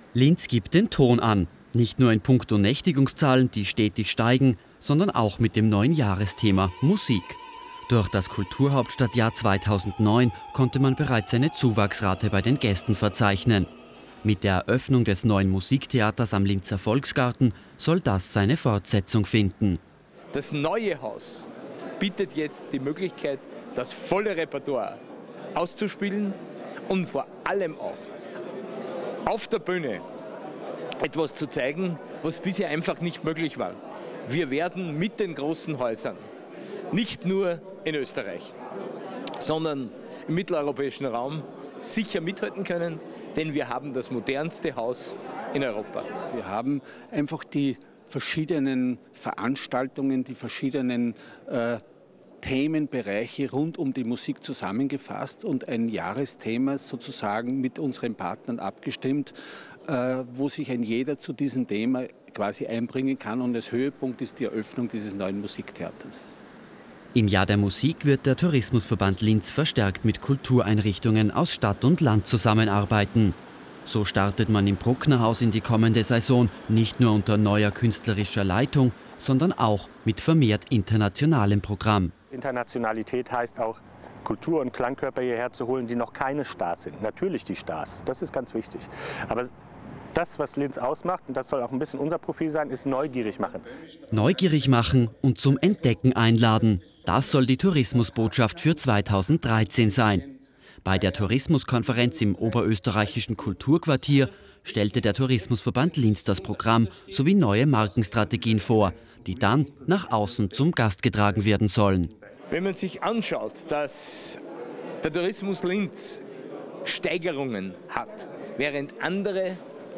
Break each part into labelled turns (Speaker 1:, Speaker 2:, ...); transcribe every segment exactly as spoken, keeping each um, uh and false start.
Speaker 1: Linz gibt den Ton an. Nicht nur in puncto Nächtigungszahlen, die stetig steigen, sondern auch mit dem neuen Jahresthema Musik. Durch das Kulturhauptstadtjahr zweitausendneun konnte man bereits eine Zuwachsrate bei den Gästen verzeichnen. Mit der Eröffnung des neuen Musiktheaters am Linzer Volksgarten soll das seine Fortsetzung finden.
Speaker 2: Das neue Haus bietet jetzt die Möglichkeit, das volle Repertoire auszuspielen und vor allem auch auf der Bühne etwas zu zeigen, was bisher einfach nicht möglich war. Wir werden mit den großen Häusern, nicht nur in Österreich, sondern im mitteleuropäischen Raum sicher mithalten können, denn wir haben das modernste Haus in Europa.
Speaker 3: Wir haben einfach die verschiedenen Veranstaltungen, die verschiedenen äh, Themenbereiche rund um die Musik zusammengefasst und ein Jahresthema sozusagen mit unseren Partnern abgestimmt, äh, wo sich ein jeder zu diesem Thema quasi einbringen kann. Und als Höhepunkt ist die Eröffnung dieses neuen Musiktheaters.
Speaker 1: Im Jahr der Musik wird der Tourismusverband Linz verstärkt mit Kultureinrichtungen aus Stadt und Land zusammenarbeiten. So startet man im Brucknerhaus in die kommende Saison nicht nur unter neuer künstlerischer Leitung, sondern auch mit vermehrt internationalem Programm.
Speaker 4: Internationalität heißt auch, Kultur- und Klangkörper hierher zu holen, die noch keine Stars sind. Natürlich die Stars, das ist ganz wichtig. Aber das, was Linz ausmacht, und das soll auch ein bisschen unser Profil sein, ist neugierig machen.
Speaker 1: Neugierig machen und zum Entdecken einladen. Das soll die Tourismusbotschaft für zweitausenddreizehn sein. Bei der Tourismuskonferenz im oberösterreichischen Kulturquartier stellte der Tourismusverband Linz das Programm sowie neue Markenstrategien vor, die dann nach außen zum Gast getragen werden sollen.
Speaker 2: Wenn man sich anschaut, dass der Tourismus Linz Steigerungen hat, während andere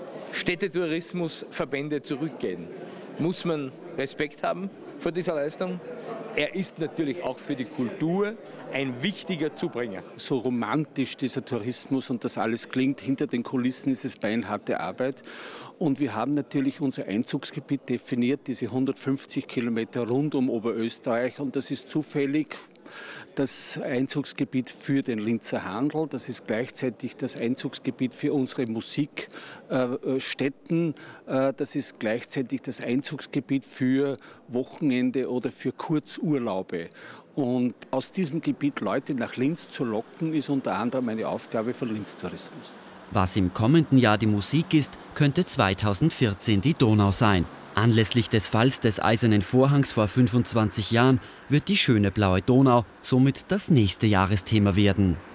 Speaker 2: Städtetourismusverbände zurückgehen, muss man Respekt haben vor dieser Leistung. Er ist natürlich auch für die Kultur ein wichtiger Zubringer.
Speaker 3: So romantisch dieser Tourismus und das alles klingt, hinter den Kulissen ist es beinharte Arbeit. Und wir haben natürlich unser Einzugsgebiet definiert, diese hundertfünfzig Kilometer rund um Oberösterreich. Und das ist zufällig das Einzugsgebiet für den Linzer Handel. Das ist gleichzeitig das Einzugsgebiet für unsere Musikstätten. Das ist gleichzeitig das Einzugsgebiet für Wochenende oder für Kurzurlaube. Und aus diesem Gebiet Leute nach Linz zu locken, ist unter anderem eine Aufgabe von Linz Tourismus.
Speaker 1: Was im kommenden Jahr die Musik ist, könnte zweitausendvierzehn die Donau sein. Anlässlich des Falls des Eisernen Vorhangs vor fünfundzwanzig Jahren wird die schöne blaue Donau somit das nächste Jahresthema werden.